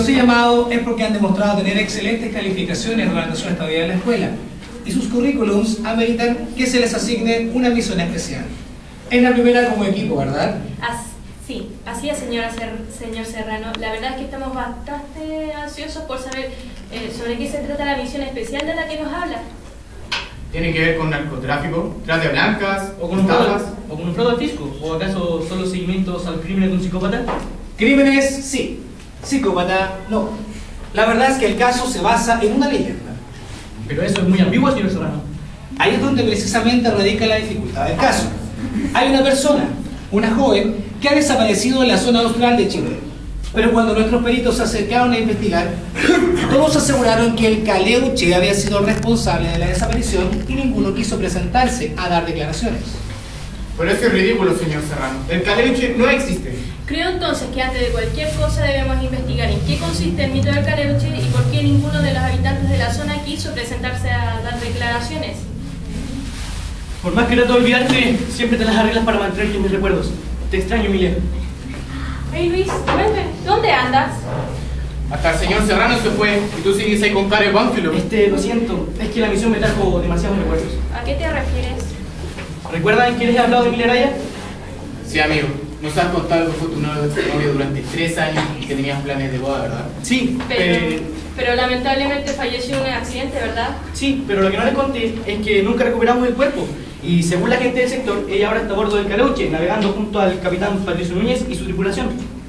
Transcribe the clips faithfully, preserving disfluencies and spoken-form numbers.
los he llamado es porque han demostrado tener excelentes calificaciones durante su estadía en la escuela y sus currículums ameritan que se les asigne una misión especial. Es la primera como equipo, ¿verdad? As sí, así es, señora Ser señor Serrano. La verdad es que estamos bastante ansiosos por saber eh, sobre qué se trata la misión especial de la que nos habla. ¿Tiene que ver con narcotráfico, trata de blancas, o con un fraude, o con un fraude al fisco? ¿O acaso solo seguimientos al crimen de un psicópata? Crímenes, sí. Psicópata, no. La verdad es que el caso se basa en una leyenda. Pero eso es muy ambiguo, señor Serrano. Ahí es donde precisamente radica la dificultad del caso. Hay una persona, una joven, que ha desaparecido en la zona austral de Chile. Pero cuando nuestros peritos se acercaron a investigar, todos aseguraron que el Caleuche había sido el responsable de la desaparición y ninguno quiso presentarse a dar declaraciones. Pero eso es ridículo, señor Serrano. El Caleuche no existe. Creo entonces que antes de cualquier cosa debemos investigar en qué consiste el mito del Caleuche y por qué ninguno de los habitantes de la zona quiso presentarse a dar declaraciones. Por más que trato de olvidarte, siempre te las arreglas para mantenerte en mis recuerdos. Te extraño, Emilia. Hey Luis, cuéntame, ¿dónde andas? Hasta el señor Serrano se fue y tú sigues ahí con cara de Pánfilo. Este, lo siento, es que la misión me trajo demasiados recuerdos. ¿A qué te refieres? ¿Recuerdan que les he hablado de Emilia Araya? Sí, amigo. Nos has contado que fue tu novio durante tres años y que tenías planes de boda, ¿verdad? Sí, pero, eh... pero lamentablemente falleció en un accidente, ¿verdad? Sí, pero lo que no les conté es que nunca recuperamos el cuerpo. Y según la gente del sector, ella ahora está a bordo del Caleuche, navegando junto al capitán Patricio Núñez y su tripulación.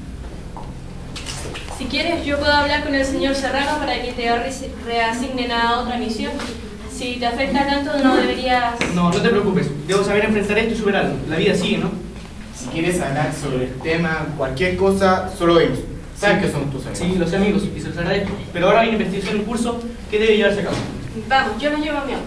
Si quieres, yo puedo hablar con el señor Serrano para que te re reasignen a otra misión. Si te afecta tanto, no deberías... No, no te preocupes. Debo saber enfrentar esto y superarlo. La vida sigue, ¿no? Si quieres hablar sobre el tema, cualquier cosa, solo ellos. Saben sí. que son tus amigos. Sí, los amigos, y se los agradezco. Pero ahora hay una investigación en curso que debe llevarse a cabo. Vamos, yo los llevo a mi auto.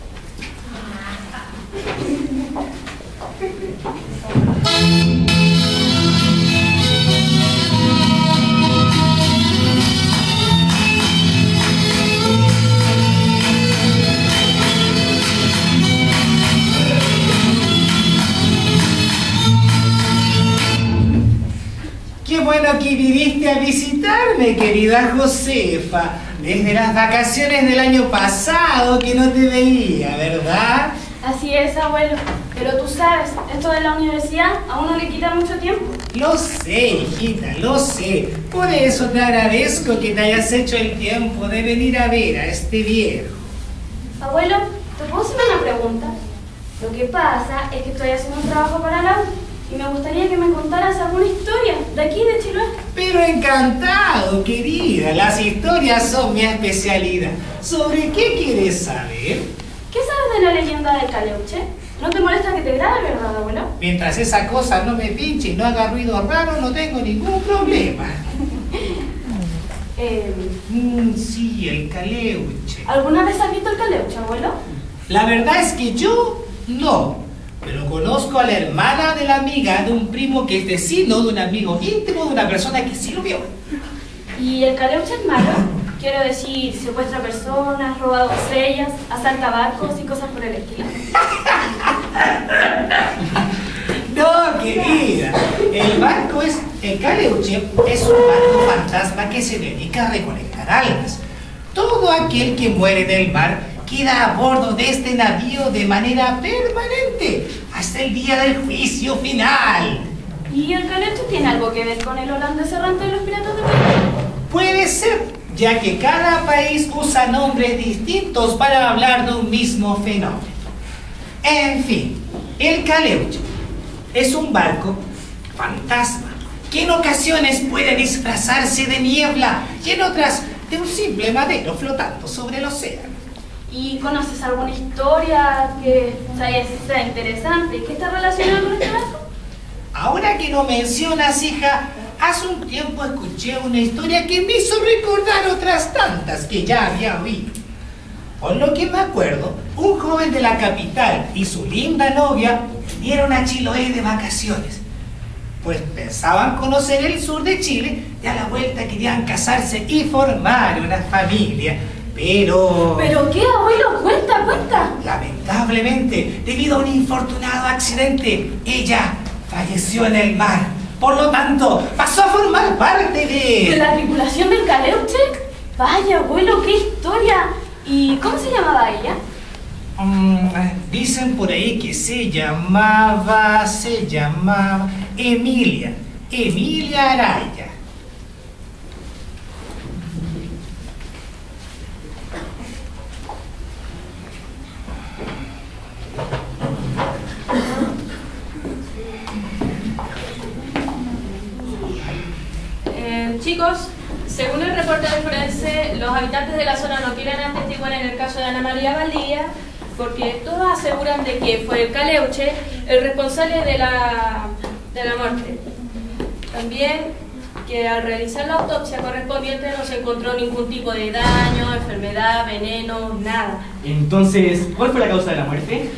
Qué bueno que viniste a visitarme, querida Josefa. Desde las vacaciones del año pasado que no te veía, ¿verdad? Así es, abuelo. Pero tú sabes, esto de la universidad a uno le quita mucho tiempo. Lo sé, hijita, lo sé. Por eso te agradezco que te hayas hecho el tiempo de venir a ver a este viejo. Abuelo, ¿te puedo hacer una pregunta? Lo que pasa es que estoy haciendo un trabajo para la U y me gustaría que me contaras alguna historia de aquí, de Chiloé. Pero encantado, querida. Las historias son mi especialidad. ¿Sobre qué quieres saber? ¿Qué sabes de la leyenda del Caleuche? ¿No te molesta que te grabe, verdad, abuelo? Mientras esa cosa no me pinche y no haga ruido raro, no tengo ningún problema. eh, mm, sí, el Caleuche. ¿Alguna vez has visto el Caleuche, abuelo? La verdad es que yo no. Pero conozco a la hermana de la amiga de un primo que es vecino de un amigo íntimo de una persona que sí lo vio. ¿Y el Caleuche es malo? Quiero decir, secuestra personas, roba doncellas, asalta barcos y cosas por el estilo. No, querida. El barco es... El Caleuche es un barco fantasma que se dedica a recolectar almas. Todo aquel que muere en el mar queda a bordo de este navío de manera permanente hasta el día del juicio final. ¿Y el Caleuche tiene algo que ver con el holandés errante de los piratas de Caribe? Puede ser, ya que cada país usa nombres distintos para hablar de un mismo fenómeno. En fin, el Caleuche es un barco fantasma que en ocasiones puede disfrazarse de niebla y en otras de un simple madero flotando sobre el océano. ¿Y conoces alguna historia que sea interesante que esté relacionada con este barco? Ahora que lo mencionas, hija, hace un tiempo escuché una historia que me hizo recordar otras tantas que ya había oído. Por lo que me acuerdo, un joven de la capital y su linda novia vinieron a Chiloé de vacaciones. Pues pensaban conocer el sur de Chile y a la vuelta querían casarse y formar una familia. Pero... ¿Pero qué, abuelo? Cuenta, cuenta. Lamentablemente, debido a un infortunado accidente, ella falleció en el mar, Por lo tanto, pasó a formar parte ¿De de... la tripulación del Caleuche? Vaya, abuelo, qué historia. ¿Y cómo se llamaba ella? Mm, dicen por ahí que se llamaba, se llamaba Emilia, Emilia Araya. Eh, chicos, según el reporte del forense, los habitantes de la zona no quieren atestiguar en el caso de Ana María Valdivia porque todos aseguran de que fue el Caleuche el responsable de la, de la muerte. También que al realizar la autopsia correspondiente no se encontró ningún tipo de daño, enfermedad, veneno, nada. Entonces, ¿cuál fue la causa de la muerte? Eh,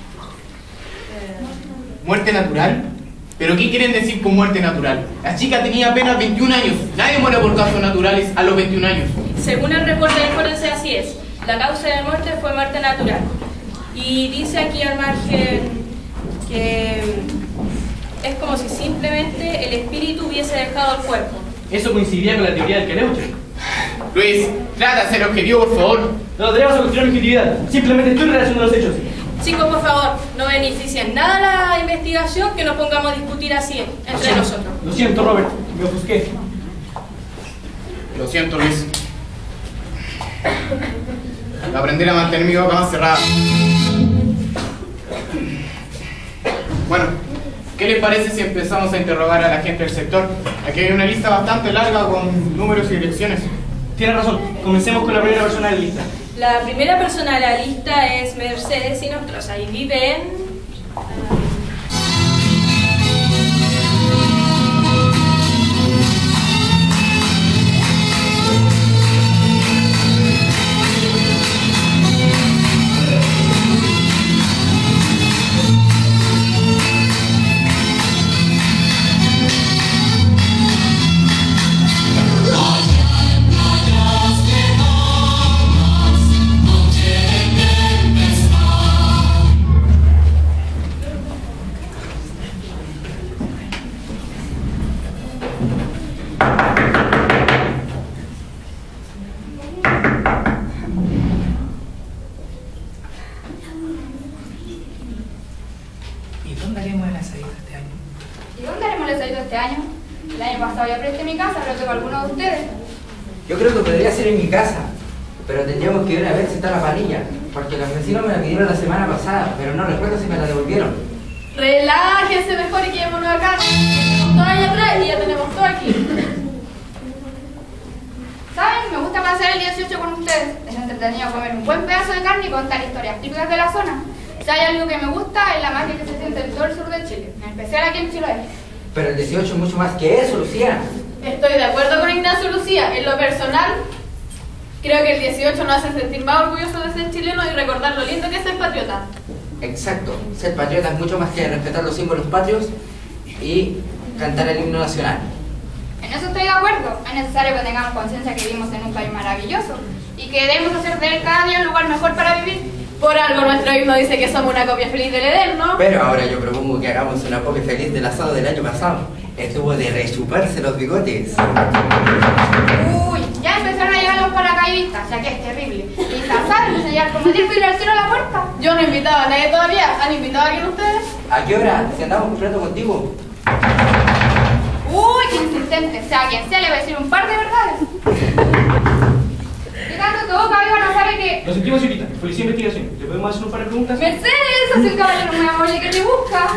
¿Muerte natural? ¿Pero qué quieren decir con muerte natural? La chica tenía apenas veintiún años. Nadie muere por causas naturales a los veintiún años. Según el reporte del forense, así es. La causa de muerte fue muerte natural. Y dice aquí al margen que es como si simplemente el espíritu hubiese dejado el cuerpo. Eso coincidía con la teoría del Caleuche. Luis, trata de ser objetivo, por favor. No tenemos a cuestionar mi objetividad. Simplemente estoy relacionando los hechos. Chicos, por favor, no beneficia en nada la investigación que nos pongamos a discutir así entre nosotros. Lo siento, Robert. Me ofusqué. Lo siento, Luis. Aprender a mantener mi boca más cerrada. Bueno, ¿qué les parece si empezamos a interrogar a la gente del sector? Aquí hay una lista bastante larga con números y direcciones. Tienes razón. Comencemos con la primera persona de la lista. La primera persona de la lista es Mercedes Sinostroza y vive en... ¿Y dónde haremos el asadito este año? ¿Y dónde haremos el asadito este año? El año pasado ya presté mi casa, pero tengo alguno de ustedes. Yo creo que podría ser en mi casa, pero tendríamos que ver a ver si está la parrilla, porque los vecinos me la pidieron la semana pasada, pero no recuerdo si me la devolvieron. Relájense mejor y quedémonos acá. Tenemos todo allá atrás y ya tenemos todo aquí. ¿Saben? Me gusta pasar el dieciocho con ustedes. Es entretenido comer un buen pedazo de carne y contar historias típicas de la zona. Si hay algo que me gusta, es la magia que se siente en todo el sur de Chile, en especial aquí en Chiloé. Pero el dieciocho es mucho más que eso, Lucía. Estoy de acuerdo con Ignacio Lucía. En lo personal, creo que el dieciocho nos hace sentir más orgullosos de ser chilenos y recordar lo lindo que es ser patriota. Exacto. Ser patriota es mucho más que respetar los símbolos patrios y cantar el himno nacional. En eso estoy de acuerdo. Es necesario que tengamos conciencia que vivimos en un país maravilloso y que debemos hacer de él cada día un lugar mejor para vivir. Por algo nuestro himno dice que somos una copia feliz del Edén, ¿no? Pero ahora yo propongo que hagamos una copia feliz del asado del año pasado. Estuvo de rechuparse los bigotes. Uy, ya empezaron a llegar los paracaidistas, ya que es terrible. Y ¿saben enseñar cómo meter filo al cielo a la puerta? Yo no he invitado a nadie todavía. ¿Han invitado a alguien ustedes? ¿A qué hora? Si andamos comprando contigo. Uy, qué insistente. Sea quien sea, le voy a decir un par de verdades. ¿Qué tanto tu boca viva no sabe que... Lo sentimos, señorita. Policía de investigación. ¿Le podemos hacer un par de preguntas? Mercedes, es el caballero muy amable que te busca.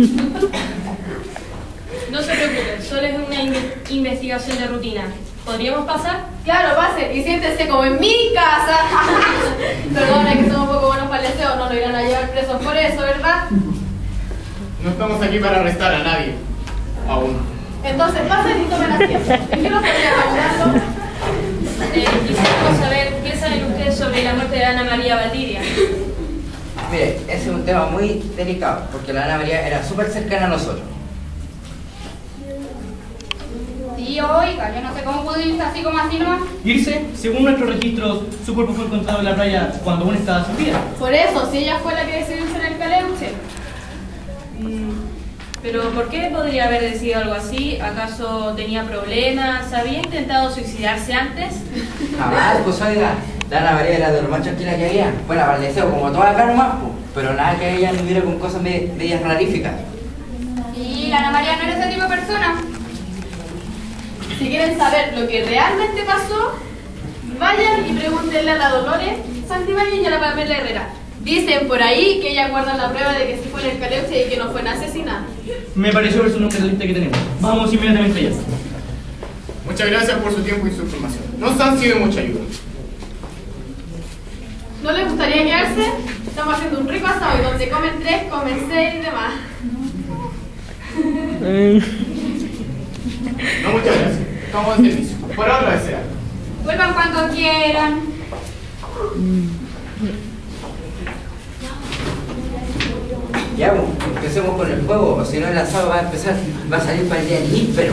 No se preocupen, solo es una in- investigación de rutina. ¿Podríamos pasar? Claro, pasen y siéntense como en mi casa. Perdona que somos un poco buenos para el deseo, no lo irán a llevar presos por eso, ¿verdad? No estamos aquí para arrestar a nadie. Aún. Entonces pasen y tomen asiento. ¿En qué nos podrían ayudarlo? Eh, quisiéramos saber qué saben ustedes sobre la muerte de Ana María Valdivia. Mire, ese es un tema muy delicado, porque la Ana María era súper cercana a nosotros. Sí, oiga, yo no sé cómo pudo irse así como así nomás. Irse, según nuestros registros, su cuerpo fue encontrado en la playa cuando aún estaba sin vida. Por eso, si ella fue la que decidió ser el Caleuche. Mm, ¿Pero por qué podría haber decidido algo así? ¿Acaso tenía problemas? ¿Había intentado suicidarse antes? Jamás, pues oiga, la Ana María era de lo más tranquila que había. Fuera para el deseo, como toda acá nomás, pues. Pero nada que ella no hubiera con cosas me- medias raríficas. Y la Ana María no era ese tipo de persona. Si quieren saber lo que realmente pasó, vayan y pregúntenle a la Dolores Santibáñez y a la Pamela Herrera. Dicen por ahí que ella guarda la prueba de que sí fue en el Caleuche y que no fue una asesinada. Me pareció ver su nombre en la lista que tenemos. Vamos inmediatamente allá. Muchas gracias por su tiempo y su información. Nos han sido de mucha ayuda. ¿No les gustaría quedarse? Estamos haciendo un rico asado y donde comen tres, comen seis y demás. No, muchas gracias. Estamos en servicio. Por ahora desea. Vuelvan cuando quieran. Ya, pues, empecemos con el juego, o si no el asado va a empezar, va a salir para el día níspero.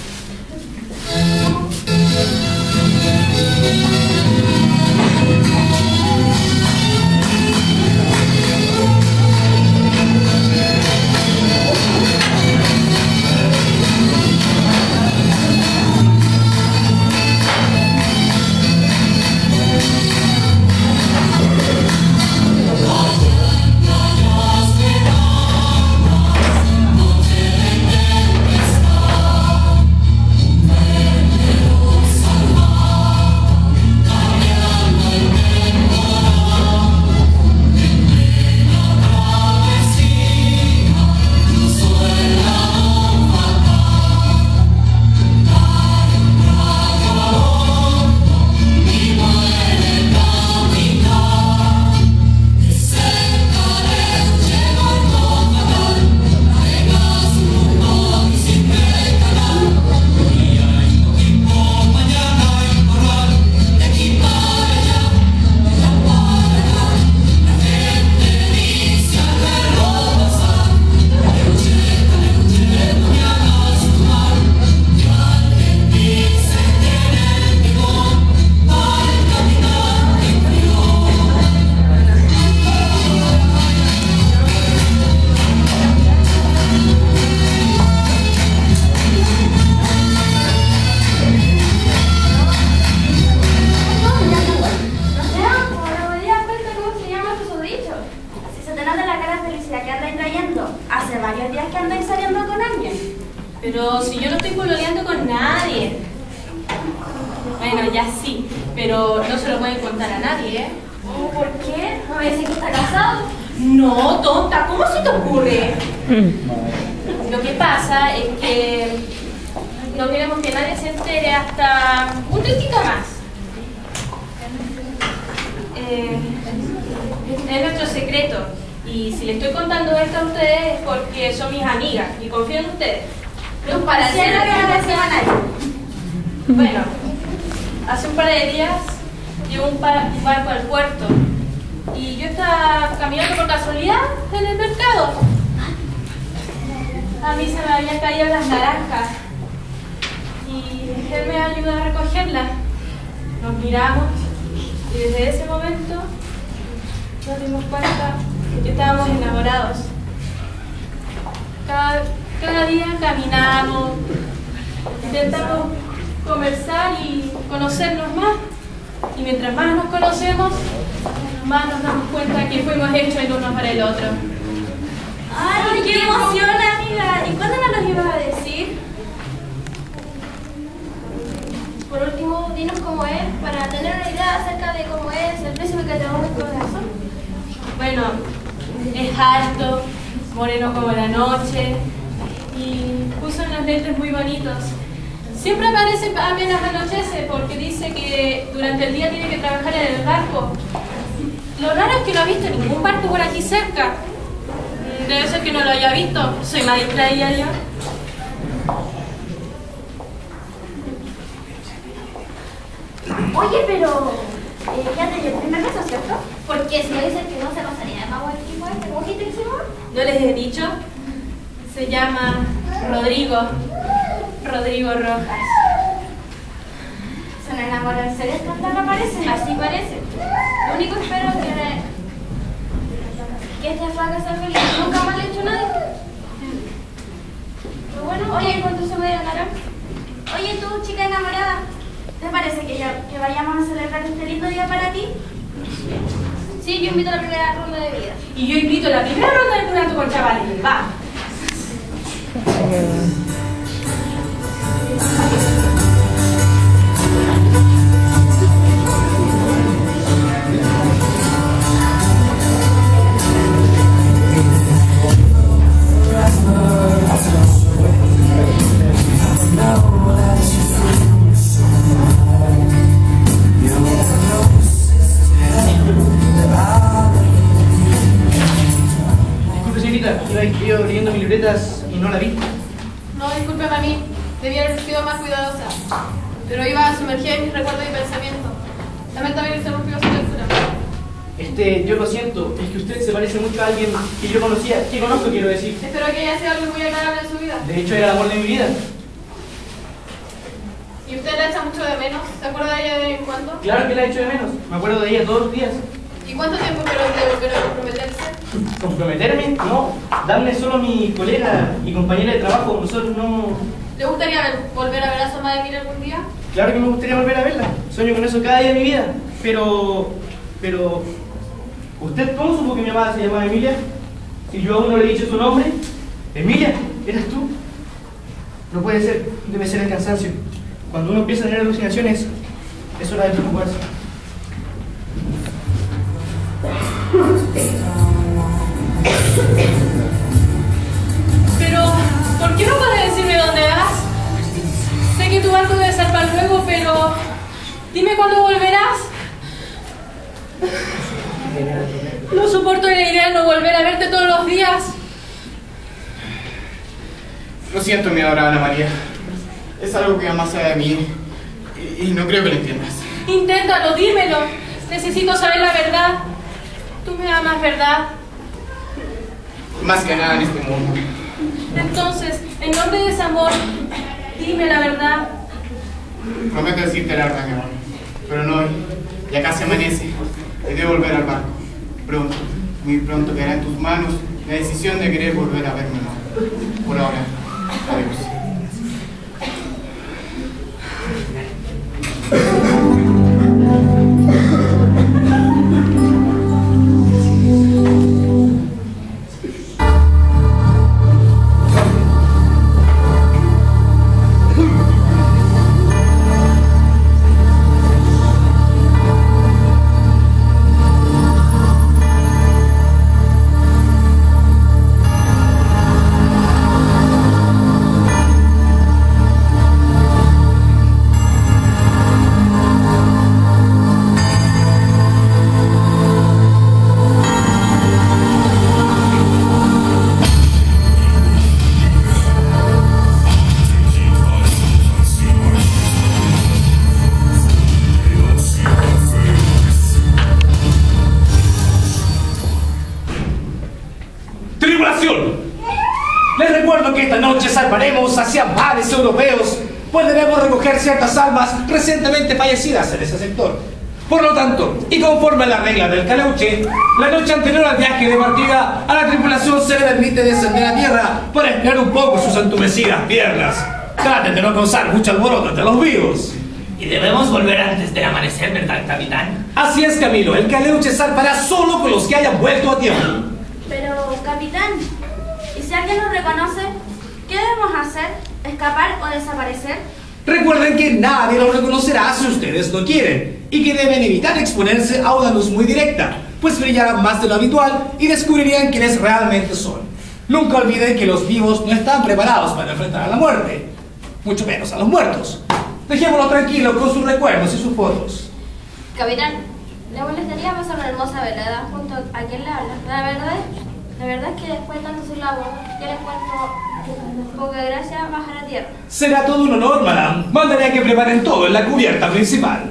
Pero si yo no estoy pololeando con nadie. Bueno, ya sí, pero no se lo pueden contar a nadie, ¿eh? ¿Por qué? ¿No me dicen que está casado? No, tonta, ¿cómo se te ocurre? Lo que pasa es que no queremos que nadie se entere hasta un tiempito más. Eh, es nuestro secreto. Y si le estoy contando esto a ustedes es porque son mis amigas y confío en ustedes. Pero para hacer lo que no le hacía a nadie. Bueno, hace un par de días llegó un, par, un barco al puerto y yo estaba caminando por casualidad en el mercado. A mí se me habían caído las naranjas y él me ayudó a recogerlas. Nos miramos y desde ese momento nos dimos cuenta que estábamos enamorados. Cada, cada día caminamos, intentamos conversar y conocernos más. Y mientras más nos conocemos, más nos damos cuenta que fuimos hechos el uno para el otro. ¡Ay, qué emoción, amiga! ¿Y cuándo nos los ibas a decir? Por último, dinos cómo es, para tener una idea acerca de cómo es el príncipe que tenemos en el corazón. Bueno, es alto, moreno como la noche y puso unos lentes muy bonitos. Siempre aparece apenas anochece porque dice que durante el día tiene que trabajar en el barco. Lo raro es que no ha visto ningún barco por aquí cerca. Debe ser que no lo haya visto. Soy más distraída yo. Oye, pero eh, ya te dio el primer beso, ¿cierto? Porque si no dicen que no se pasaría de mago el equipo este, ¿cómo dijiste que se llama? ¿No les he dicho? Se llama Rodrigo. Rodrigo Rojas. Se nos enamora en serio, ¿no parece? Así parece. Lo único que espero es que, que este flaca sea feliz. Nunca más le he hecho nada. Oye, ¿cuánto se puede ganar? Oye, tú, chica enamorada, ¿te parece que, ya, que vayamos a celebrar este lindo día para ti? Sí, yo invito a la primera ronda de vida. Y yo invito a la primera ronda de curato con chavales. Va. Iba leyendo mis libretas y no la vi. No, discúlpeme a mí. Debía haber sido más cuidadosa. Pero iba sumergida en mis recuerdos y pensamientos. Lamentablemente se rompió su lectura. Este, yo lo siento. Es que usted se parece mucho a alguien que yo conocía. Que conozco, quiero decir. Espero que haya sido algo muy agradable en su vida. De hecho, era el amor de mi vida. ¿Y usted la echa mucho de menos? ¿Se acuerda de ella de vez en cuando? Claro que la echo de menos. Me acuerdo de ella todos los días. ¿Y cuánto tiempo esperó de volver a comprometerse? ¿Comprometerme? No. Darme solo a mi colega y compañera de trabajo. Nosotros no... ¿Le gustaría ver, volver a ver a su amada Emilia algún día? Claro que me gustaría volver a verla. Sueño con eso cada día de mi vida. Pero... Pero... ¿Usted cómo supo que mi amada se llamaba Emilia? Si yo aún no le he dicho su nombre. ¿Emilia? ¿Eras tú? No puede ser. Debe ser el cansancio. Cuando uno empieza a tener alucinaciones, es hora de preocuparse. Pero, ¿por qué no puedes decirme dónde vas? Sé que tu barco debe zarpar luego, pero dime cuándo volverás. No soporto la idea de no volver a verte todos los días. Lo siento, mi adorada Ana María. Es algo que jamás sabe de mí y, y no creo que lo entiendas. Inténtalo, dímelo. Necesito saber la verdad. Tú me amas, ¿verdad? Más que nada en este mundo. Entonces, en nombre de ese amor, dime la verdad. Prometo decirte la verdad, mi amor. Pero no hoy. Ya casi amanece y debo volver al barco. Pronto, muy pronto quedará en tus manos la decisión de querer volver a verme, amor. Por ahora, adiós. Les recuerdo que esta noche salvaremos hacia mares europeos, pues debemos recoger ciertas almas recientemente fallecidas en ese sector. Por lo tanto, y conforme a la regla del Caleuche, la noche anterior al viaje de partida, a la tripulación se le permite descender a tierra para emplear un poco sus entumecidas piernas. Traten de no causar mucho alboroto entre los vivos. Y debemos volver antes del amanecer, ¿verdad, capitán? Así es, Camilo. El Caleuche zarpará solo con los que hayan vuelto a tierra. Pero, capitán, ¿y si alguien nos reconoce? ¿Qué debemos hacer? ¿Escapar o desaparecer? Recuerden que nadie los reconocerá si ustedes no quieren, y que deben evitar exponerse a una luz muy directa, pues brillarán más de lo habitual y descubrirían quiénes realmente son. Nunca olviden que los vivos no están preparados para enfrentar a la muerte, mucho menos a los muertos. Dejémoslo tranquilo con sus recuerdos y sus fotos. Capitán, ¿le molestaría pasar una hermosa velada junto a quien le habla? La verdad, la verdad es que después de tanto sílabo, yo le encuentro poca gracia bajar a tierra. Será todo un honor, madame. Mandaré a que preparen todo en la cubierta principal.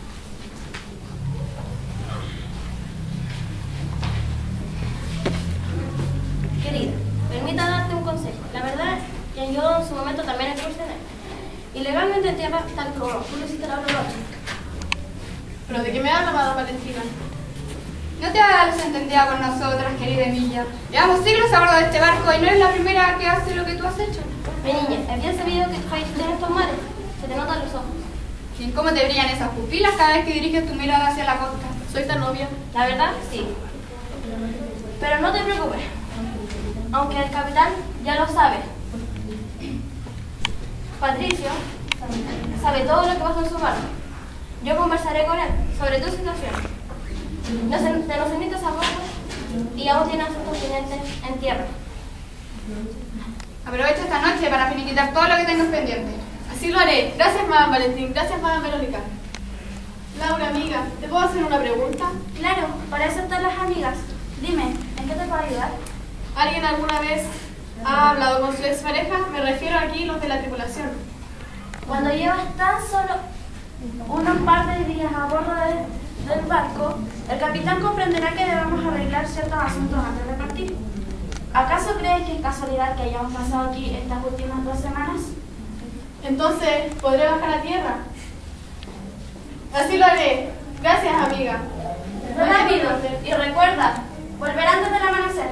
Querida, permita darte un consejo. La verdad, que yo en su momento también excursioné. Ilegalmente en tierra, tal como tú lo hiciste la otra noche. ¿Pero de qué me habla, amada Valentina? No te hagas desentendida con nosotras, querida Emilia. Llevamos siglos a bordo de este barco y no eres la primera que hace lo que tú has hecho. Mi niña, ¿habías sabido que Jaime tiene estos mares? Se te notan los ojos. ¿Y cómo te brillan esas pupilas cada vez que diriges tu mirada hacia la costa? Soy tan novia. La verdad, sí. Pero no te preocupes. Aunque el capitán ya lo sabe. Patricio sabe todo lo que pasó en su barco. Yo conversaré con él sobre tu situación. Nos, te nos invitas a bordo y aún tienes tus continentes en tierra. Aprovecha esta noche para finiquitar todo lo que tengas pendiente. Así lo haré. Gracias, Madame Valentín. Gracias, Madame Verónica. Laura, amiga, ¿te puedo hacer una pregunta? Claro, para eso están las amigas. Dime, ¿en qué te puedo ayudar? ¿Alguien alguna vez ha hablado con su expareja? Me refiero aquí los de la tripulación. Cuando llevas tan solo unos par de días a bordo de, del barco, el capitán comprenderá que debemos arreglar ciertos asuntos antes de partir. ¿Acaso crees que es casualidad que hayamos pasado aquí estas últimas dos semanas? Entonces, ¿podré bajar a tierra? Así lo haré. Gracias, amiga. Rápido, y recuerda, volver antes del amanecer.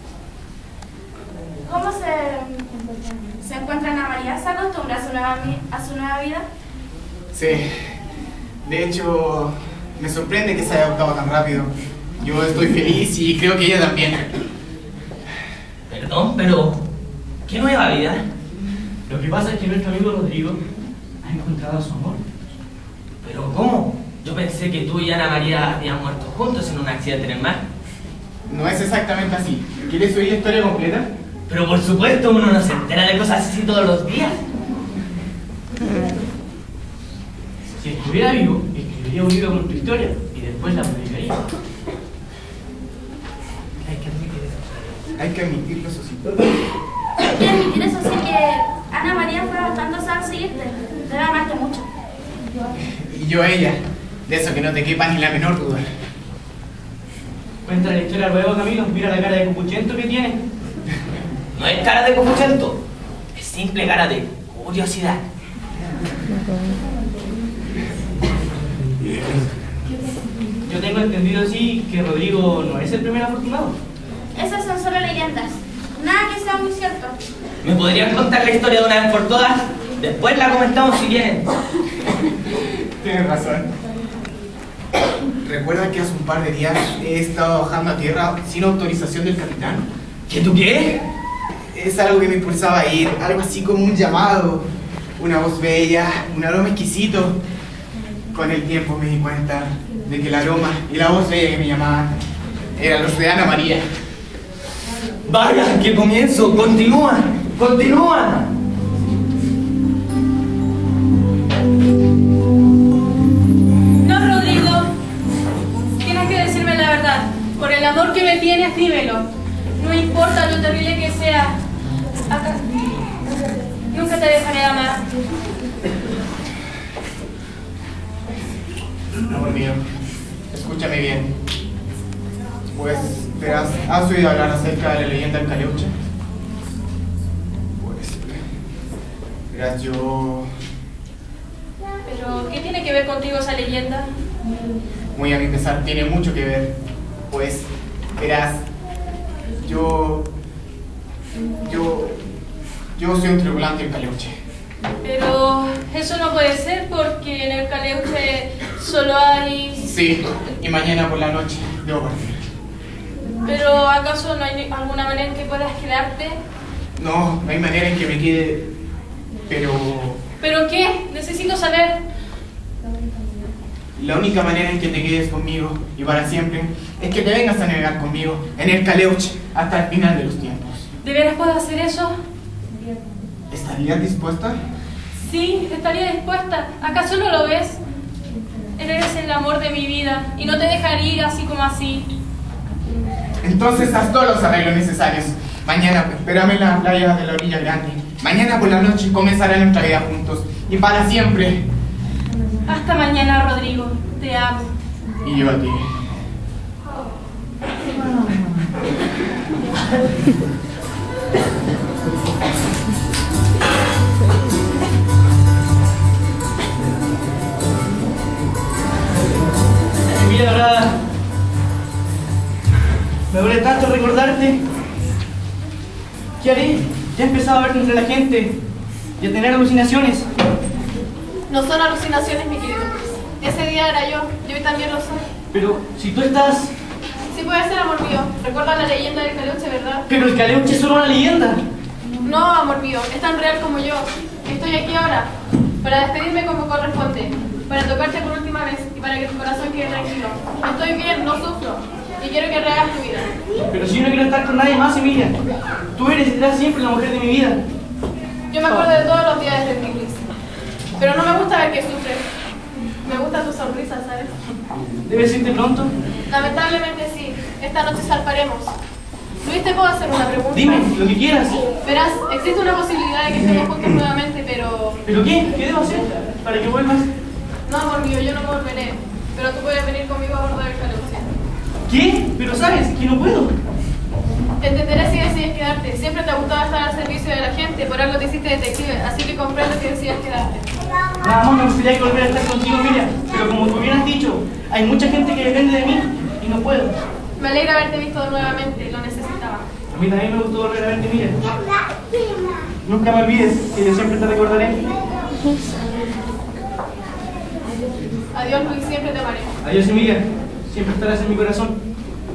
¿Cómo se, se encuentra Ana María? ¿Se acostumbra a su nueva, a su nueva vida? Sí. De hecho, me sorprende que se haya adoptado tan rápido. Yo estoy feliz y creo que ella también. Perdón, pero... ¿qué nueva vida? Lo que pasa es que nuestro amigo Rodrigo ha encontrado a su amor. ¿Pero cómo? Yo pensé que tú y Ana María habían muerto juntos en un accidente en el mar. No es exactamente así. ¿Quieres oír la historia completa? Pero por supuesto, uno no se entera de cosas así todos los días. Si estuviera vivo, escribiría un libro con tu historia y después la publicaría. Hay que admitir eso. Hay que admitirlo, eso sí. Hay que admitir eso sí que Ana María fue adaptándose al seguirte. Debe amarte mucho. Y yo a ella. De eso que no te quepa ni la menor duda. Cuéntale la historia luego, Camilo. Mira la cara de cupuchento que tiene. No es cara de copuchento, es simple cara de curiosidad. Yo tengo entendido, sí, que Rodrigo no es el primer afortunado. Esas son solo leyendas. Nada que sea muy cierto. ¿Me podrían contar la historia de una vez por todas? Después la comentamos si quieren. Tienes razón. ¿Recuerdas que hace un par de días he estado bajando a tierra sin autorización del capitán? ¿Qué tú qué? Es algo que me impulsaba a ir, algo así como un llamado, una voz bella, un aroma exquisito. Con el tiempo me di cuenta de que el aroma y la voz bella que me llamaban eran los de Ana María. ¡Vaya, qué comienzo! ¡Continúa! ¡Continúa! No, Rodrigo. Tienes que decirme la verdad. Por el amor que me tienes, dímelo. No importa lo terrible que sea. Acá. Nunca te dejaré amar. Amor mío, escúchame bien. Pues, verás, ¿has oído hablar acerca de la leyenda del Caleuche? Pues, verás, yo... Pero, ¿qué tiene que ver contigo esa leyenda? Muy a mi pesar, tiene mucho que ver. Pues, verás, yo... Yo... Yo soy un tripulante del Caleuche. Pero eso no puede ser porque en el Caleuche solo hay... Sí, y mañana por la noche debo partir. Pero ¿acaso no hay alguna manera en que puedas quedarte? No, no hay manera en que me quede, pero... ¿Pero qué? Necesito saber. La única manera en que te quedes conmigo y para siempre es que te vengas a navegar conmigo en el Caleuche hasta el final de los tiempos. ¿De veras puedo hacer eso? ¿Estarías dispuesta? Sí, estaría dispuesta. ¿Acaso no lo ves? Eres el amor de mi vida y no te dejaré ir así como así. Entonces haz todos los arreglos necesarios. Mañana espérame en la playa de la orilla grande. Mañana por la noche comenzará nuestra vida juntos y para siempre. Hasta mañana, Rodrigo. Te amo. Y yo a ti. Emilia Dorada, me duele tanto recordarte. ¿Qué haré Usted ha empezado a ver entre la gente y a tener alucinaciones. No son alucinaciones, mi querido Luis. Ese día era yo, yo también lo soy. Pero si tú estás... Sí puede ser, amor mío. Recuerda la leyenda del Caleuche, ¿verdad? Pero el Caleuche es solo una leyenda. No, amor mío, es tan real como yo. Estoy aquí ahora para despedirme como corresponde, para tocarte por última vez y para que tu corazón quede tranquilo. Estoy bien, no sufro y quiero que rehagas tu vida. Pero si yo no quiero estar con nadie más, Emilia. Tú eres y serás siempre la mujer de mi vida. Yo me acuerdo de todos los días de ti, Luis. Pero no me gusta ver que sufres. Me gusta tu sonrisa, ¿sabes? ¿Debes irte pronto? Lamentablemente sí. Esta noche zarparemos. Luis, ¿te puedo hacer una pregunta? Dime, lo que quieras. Verás, existe una posibilidad de que estemos juntos nuevamente, pero... ¿Pero qué? ¿Qué debo hacer para que vuelvas? No, amor mío, yo no volveré. Pero tú puedes venir conmigo a bordo del Caleuche. ¿Qué? Pero sabes que no puedo. Entenderé si decides quedarte. Siempre te ha gustado estar al servicio de la gente, por algo te hiciste detective, así que comprendo que decidas quedarte. Nada más me gustaría volver a estar contigo, Emilia. Pero como tú bien has dicho, hay mucha gente que depende de mí y no puedo. Me alegra haberte visto nuevamente, lo necesitaba. A mí también me gustó volver a verte, Emilia. Nunca me olvides que yo siempre te recordaré. Adiós, Luis, siempre te amaré. Adiós, Emilia. Siempre estarás en mi corazón.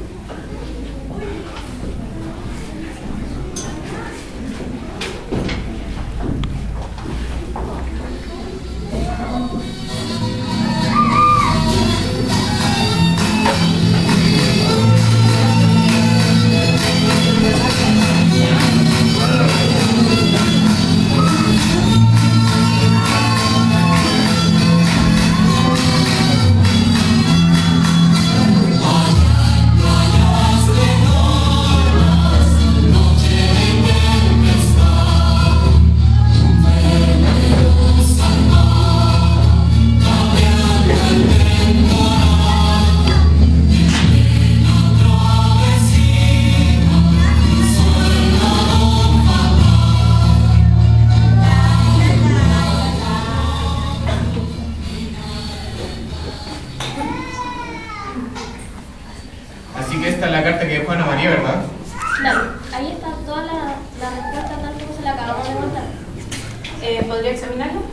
Así que esta es la carta que dejó Ana María, ¿verdad? Claro, ahí está toda la, la respuesta tal como se la acabamos de contar. Eh, ¿Podría examinarlo?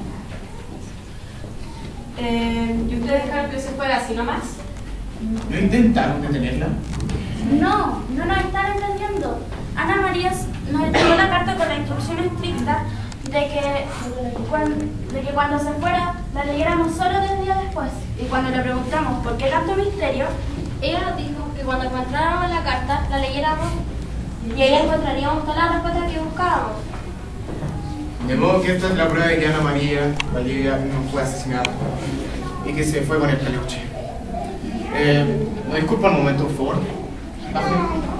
Eh, ¿Y usted dejaron que se fuera así nomás? ¿No intentaron detenerla? No, no nos están entendiendo. Ana María nos entregó la carta con la instrucción estricta de que, cuando, de que cuando se fuera la leyéramos solo tres días después. Y cuando le preguntamos por qué tanto misterio, ella nos dijo que cuando encontráramos la carta la leyéramos y ahí encontraríamos todas las respuestas que buscábamos. De modo que esta es la prueba de que Ana María Valdivia no fue asesinada y que se fue con el Caleuche. Eh, ¿Me disculpa un momento, por favor? Baje.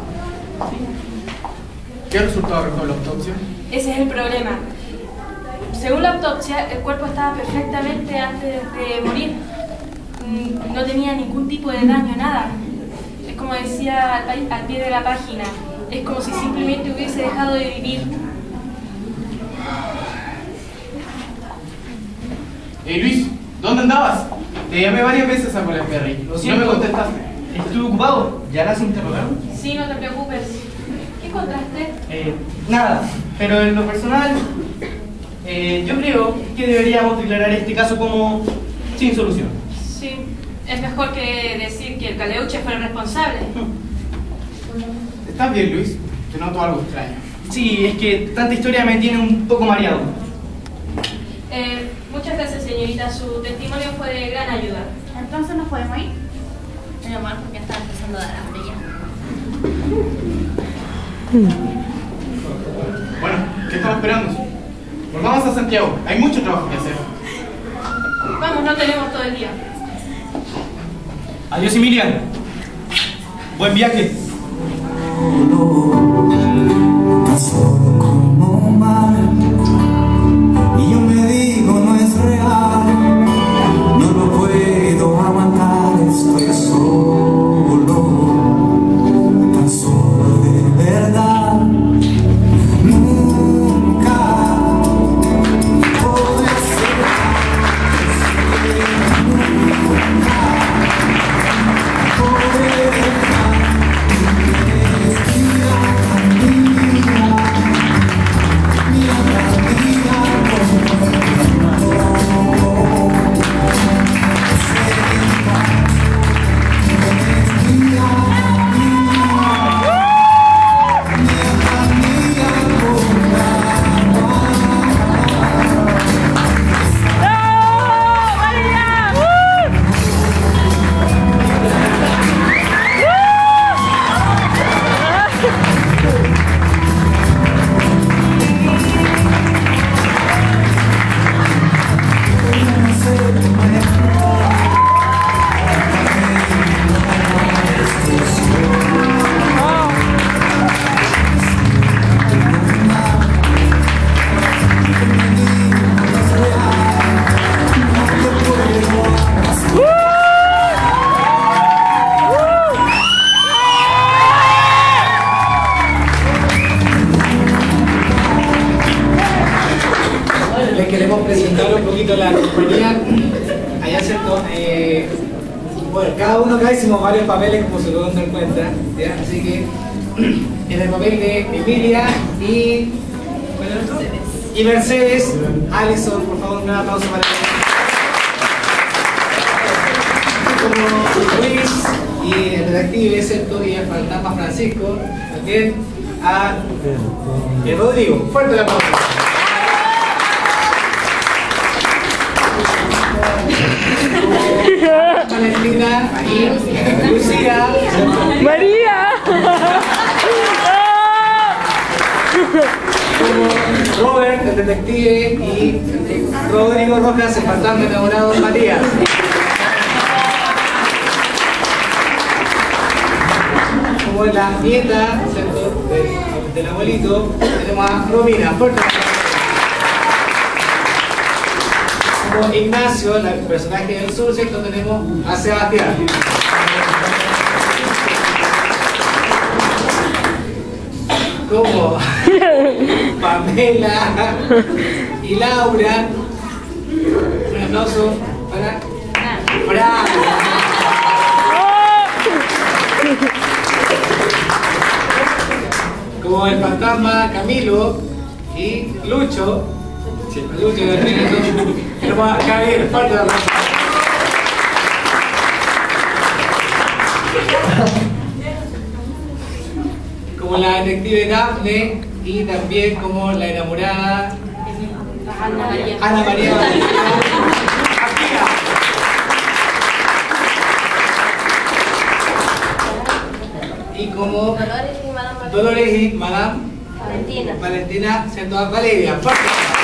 ¿Qué resultado arrojó la autopsia? Ese es el problema. Según la autopsia, el cuerpo estaba perfectamente antes de morir. No tenía ningún tipo de daño, nada. Es como decía al, al pie de la página. Es como si simplemente hubiese dejado de vivir. Hey Luis, ¿dónde andabas? Te llamé varias veces a Cola Ferry. Lo No siento. me contestaste. Estuve ocupado. ¿Ya las interrogaron? Sí, no te preocupes. ¿Qué encontraste? Eh, nada. Pero en lo personal, eh, yo creo que deberíamos declarar este caso como sin solución. Sí, es mejor que decir que el Caleuche fue el responsable. ¿Estás bien, Luis? Te noto algo extraño. Sí, es que tanta historia me tiene un poco mareado. Eh, muchas gracias, señorita. Su testimonio fue de gran ayuda. Entonces nos podemos ir. Menos mal porque está empezando a dar hambre ya. Bueno, ¿qué estamos esperando? Volvamos a Santiago. Hay mucho trabajo que hacer. Vamos, no tenemos todo el día. Adiós, Emilia. Buen viaje. Tan solo como mar, y yo me digo no es real, no lo puedo aguantar, estoy solo, tan solo de verdad, nunca podré ser nunca podré dejar. Respira, poquito la compañía. Allá, ¿cierto? Eh, bueno, cada uno acá hicimos varios papeles, como se pueden dar cuenta, ¿ya? Así que en el papel de Emilia y... ¿cuál es el otro? Y Mercedes, Alison, por favor, un gran aplauso para ella. Como Luis y el detective, ¿cierto? Y el fantasma Francisco, también a el Rodrigo. Fuerte el aplauso. Valentina y Lucía. María. Como Robert, el detective, y Rodrigo Rojas, el fantasma enamorado de Matías. Como la nieta, ¿cierto? Del, del abuelito, tenemos a Romina. Fuerte. Como Ignacio, el personaje del sur, ¿cierto? Tenemos a Sebastián. Como Pamela y Laura. Un aplauso para Fran. Como el fantasma Camilo y Lucho. Sí, Lucho y Lucho. Tenemos a Javier, falta la aplauso. Como la detective Daphne y también como la enamorada Ana María. Ana María Valentina. Y como Dolores y Madame Dolores y Madame Valentina. Valentina, ¿cierto? Valeria. Fuerte.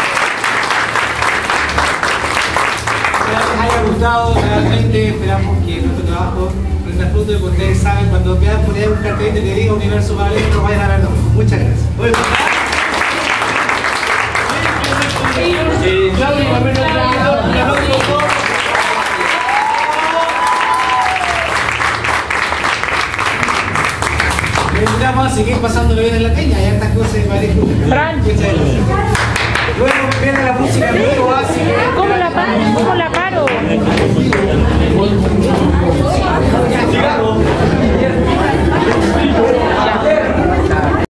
Espero que les haya gustado, realmente esperamos que nuestro trabajo rinda fruto y que ustedes saben, cuando vean por ahí un cartelito que diga Universo Paralelo, vayan a verlo. Muchas gracias. Muy bien. Eh, Claudio, también un aplauso, un aplauso. Les invitamos a seguir pasándolo bien en la peña, hay hartas cosas de varias Fran. Luego viene la música en vivo, así que... ¿Cómo la paro? ¿Cómo la paro? Cigarro.